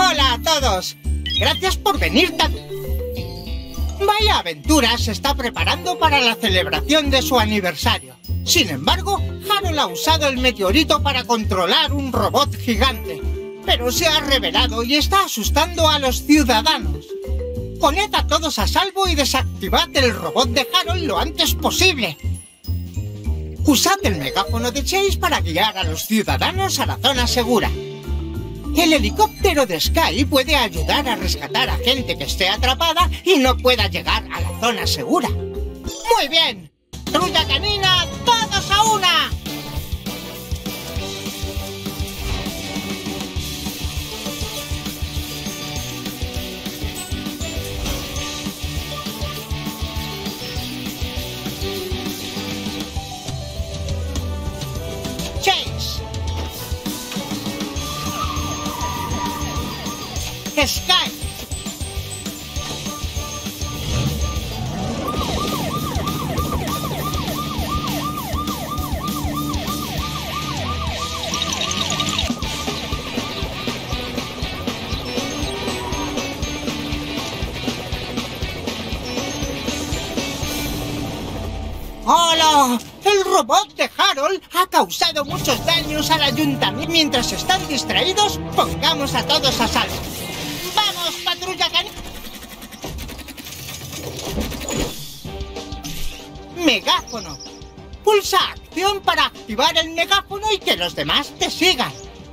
Hola a todos. Gracias por venir tan... Vaya Aventura se está preparando para la celebración de su aniversario. Sin embargo, Harold ha usado el meteorito para controlar un robot gigante. Pero se ha revelado y está asustando a los ciudadanos. Poned a todos a salvo y desactivad el robot de Harold lo antes posible. Usad el megáfono de Chase para guiar a los ciudadanos a la zona segura. El helicóptero de Sky puede ayudar a rescatar a gente que esté atrapada y no pueda llegar a la zona segura. ¡Muy bien! ¡Patrulla canina, todos a una! Chase. Sky. ¡Hola! El robot de Harold ha causado muchos daños al ayuntamiento. Mientras están distraídos, pongamos a todos a salvo. ¡Vamos, patrulla canina! Megáfono. Pulsa acción para activar el megáfono y que los demás te sigan.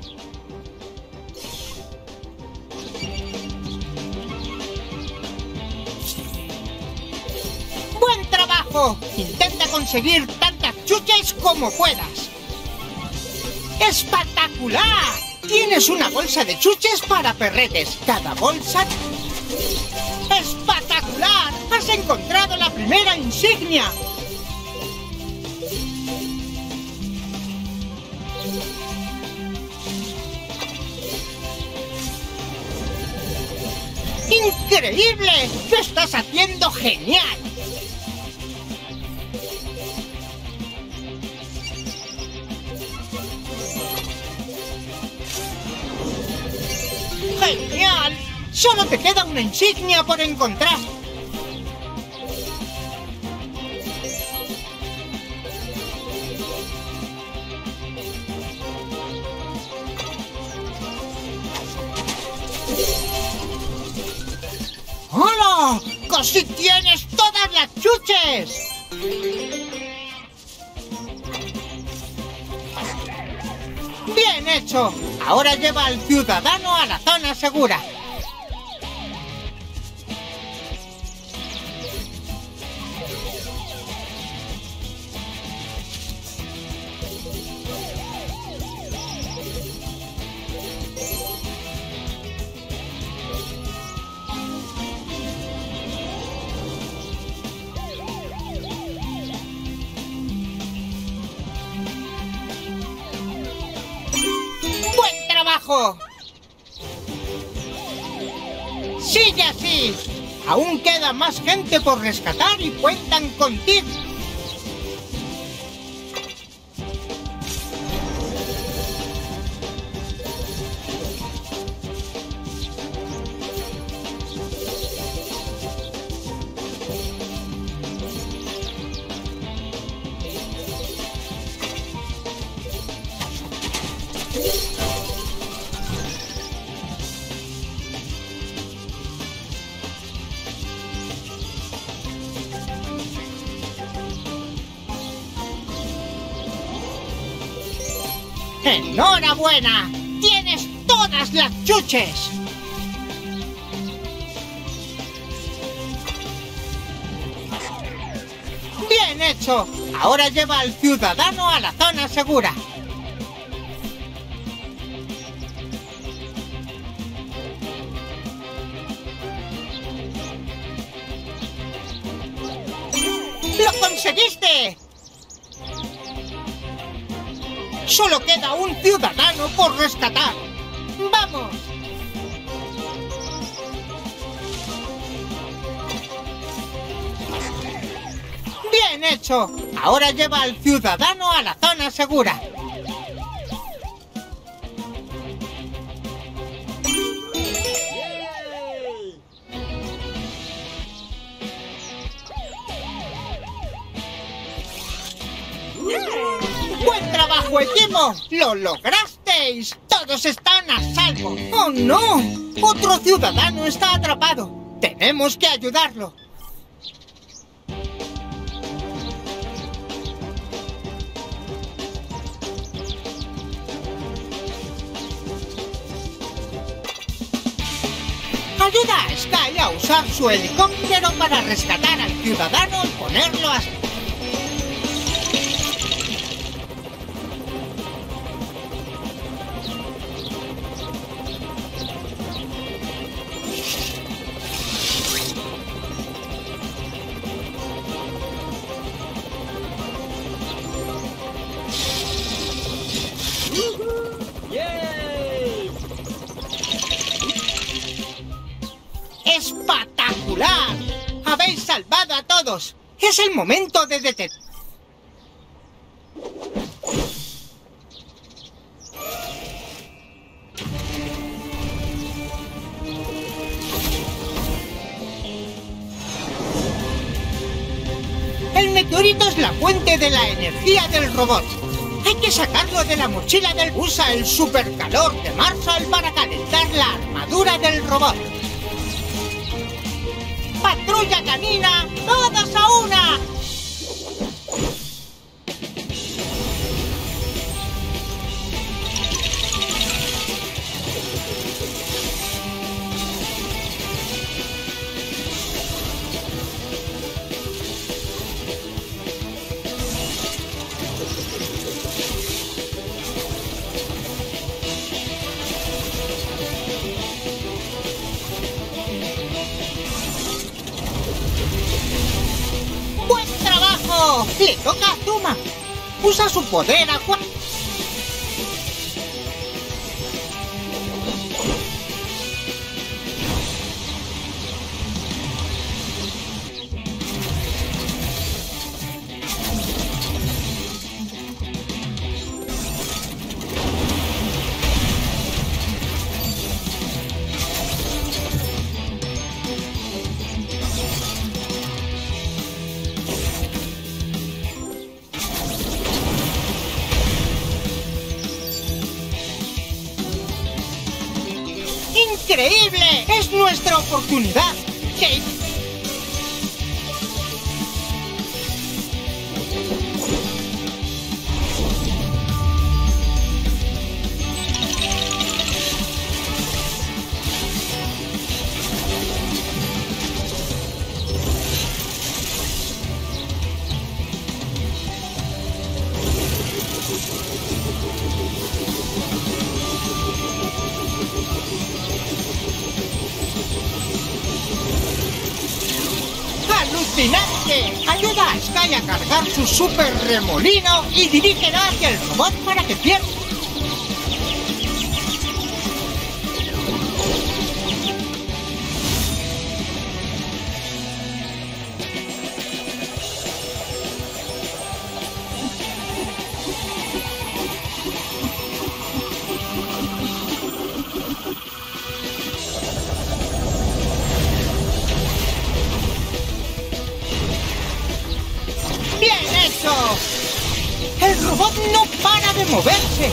¡Buen trabajo! Intenta conseguir tantas chuches como puedas. ¡Espectacular! Tienes una bolsa de chuches para perretes. Cada bolsa... ¡Espectacular! ¡Has encontrado la primera insignia! ¡Increíble! ¡Lo estás haciendo genial! ¡Genial! Solo te queda una insignia por encontrar. ¡Hola! ¡Casi tienes todas las chuches! ¡Bien hecho! Ahora lleva al ciudadano a la zona segura. ¡Sigue así! Aún queda más gente por rescatar y cuentan contigo. ¡Enhorabuena! ¡Tienes todas las chuches! ¡Bien hecho! Ahora lleva al ciudadano a la zona segura. ¡Lo conseguiste! Solo queda un ciudadano por rescatar. ¡Vamos! ¡Bien hecho! Ahora lleva al ciudadano a la zona segura. trabajo, equipo! ¡Lo lograsteis! ¡Todos están a salvo! ¡Oh, no! ¡Otro ciudadano está atrapado! ¡Tenemos que ayudarlo! Ayuda a Sky a usar su helicóptero para rescatar al ciudadano y ponerlo a... ¡Espectacular! ¡Habéis salvado a todos! ¡Es el momento de detener! El meteorito es la fuente de la energía del robot. Hay que sacarlo de la mochila del... Usa el supercalor de Marshall para calentar la armadura del robot. ¡Patrulla canina! ¡Todos a una! ¡Le toca a Zuma! ¡Usa su poder a... ¡Increíble! ¡Es nuestra oportunidad! ¿Qué? ¡Alucinante! Ayuda a Sky a cargar su super remolino y dirígelo hacia el robot para que pierda. ¡El robot no para de moverse!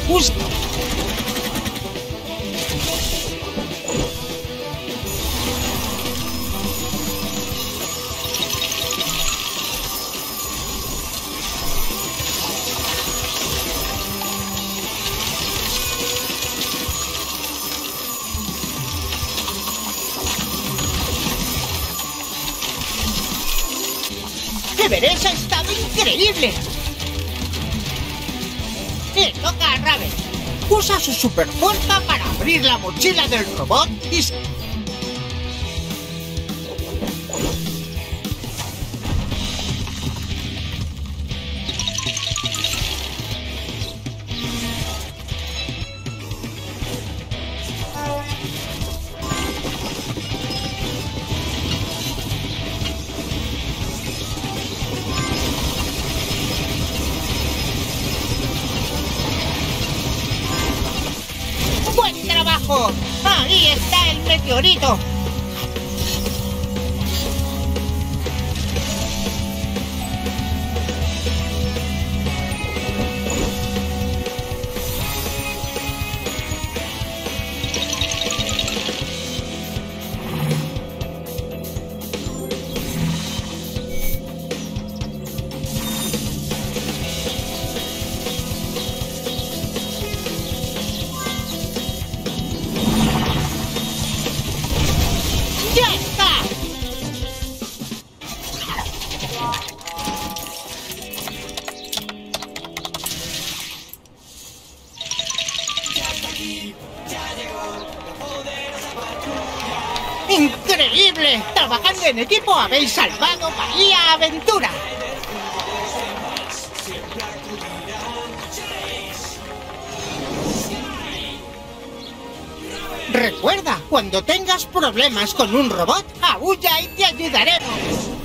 ¡Everest ha estado increíble! Le toca a Raven. Usa su superfuerza para abrir la mochila del robot y... ¡Ahí está el meteorito! ¡Increíble! Trabajando en equipo habéis salvado Bahía Aventura. Recuerda, cuando tengas problemas con un robot, aúlla y te ayudaremos.